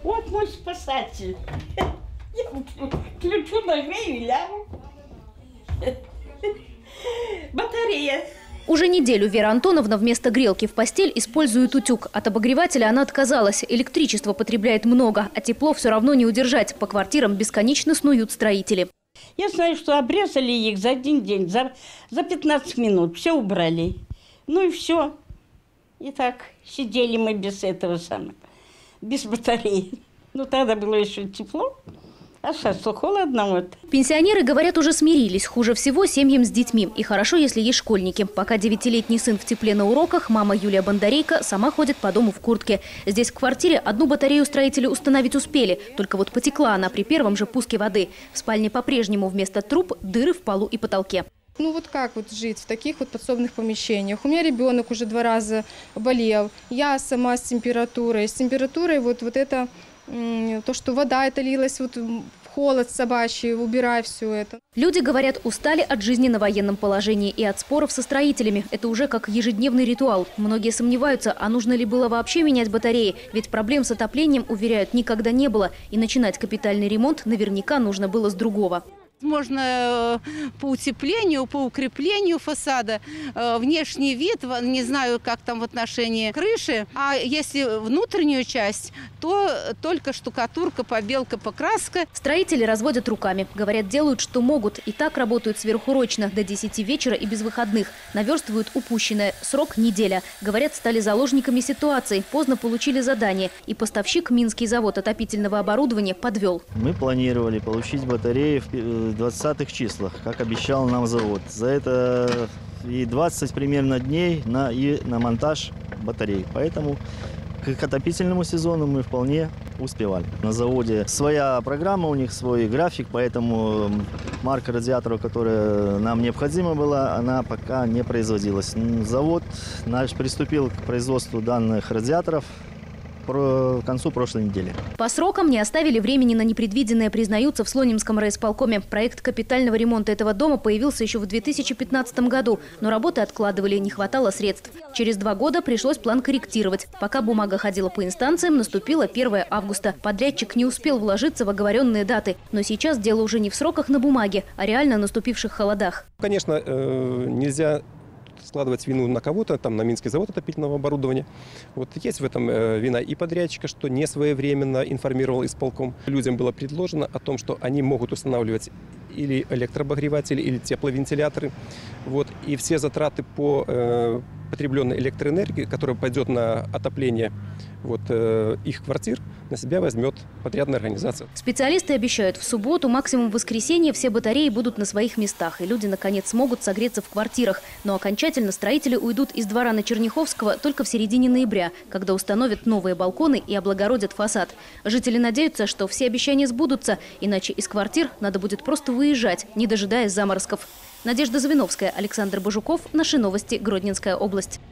Вот мой спасатель. Я включу, нагрею и лягу. Батарея. Уже неделю Вера Антоновна вместо грелки в постель использует утюг. От обогревателя она отказалась. Электричество потребляет много, а тепло все равно не удержать. По квартирам бесконечно снуют строители. Я знаю, что обрезали их за один день, за 15 минут. Все убрали. Ну и все. И так сидели мы без этого самого, без батареи. Ну тогда было еще тепло. А сейчас то холодно вот. Пенсионеры, говорят, уже смирились. Хуже всего семьям с детьми. И хорошо, если есть школьники. Пока 9-летний сын в тепле на уроках, мама Юлия Бондарейка сама ходит по дому в куртке. Здесь в квартире одну батарею строители установить успели. Только вот потекла она при первом же пуске воды. В спальне по-прежнему вместо труб дыры в полу и потолке. Ну вот как вот жить в таких вот подсобных помещениях? У меня ребенок уже 2 раза болел. Я сама с температурой. С температурой вот это... То, что вода это лилась вот в холод собачий, убирай все это. Люди, говорят, устали от жизни на военном положении и от споров со строителями. Это уже как ежедневный ритуал. Многие сомневаются, а нужно ли было вообще менять батареи. Ведь проблем с отоплением, уверяют, никогда не было. И начинать капитальный ремонт наверняка нужно было с другого. Можно по утеплению, по укреплению фасада, внешний вид, не знаю, как там в отношении крыши. А если внутреннюю часть, то только штукатурка, побелка, покраска. Строители разводят руками. Говорят, делают, что могут. И так работают сверхурочно до 10 вечера и без выходных. Наверстывают упущенное. Срок – неделя. Говорят, стали заложниками ситуации. Поздно получили задание. И поставщик, Минский завод отопительного оборудования, подвел. Мы планировали получить батареи в 20-х числах, как обещал нам завод. За это и 20 примерно дней на монтаж батарей. Поэтому к отопительному сезону мы вполне успевали. На заводе своя программа, у них свой график, поэтому марка радиаторов, которая нам необходима была, она пока не производилась. Завод наш приступил к производству данных радиаторов к концу прошлой недели. По срокам не оставили времени на непредвиденное, признаются в Слонимском райисполкоме. Проект капитального ремонта этого дома появился еще в 2015 году, но работы откладывали, не хватало средств. Через 2 года пришлось план корректировать. Пока бумага ходила по инстанциям, наступило 1 августа. Подрядчик не успел вложиться в оговоренные даты. Но сейчас дело уже не в сроках на бумаге, а реально наступивших холодах. Конечно, нельзя складывать вину на кого-то, там на Минский завод отопительного оборудования. Вот есть в этом вина и подрядчика, что не своевременно информировал исполком. Людям было предложено о том, что они могут устанавливать или электрообогреватели, или тепловентиляторы. Вот. И все затраты по потребленной электроэнергии, которая пойдет на отопление их квартир, на себя возьмет подрядная организация. Специалисты обещают, в субботу, максимум в воскресенье все батареи будут на своих местах, и люди, наконец, смогут согреться в квартирах. Но окончательно строители уйдут из двора на Черняховского только в середине ноября, когда установят новые балконы и облагородят фасад. Жители надеются, что все обещания сбудутся, иначе из квартир надо будет просто выезжать, не дожидаясь заморозков. Надежда Завиновская, Александр Божуков. Наши новости. Гродненская область.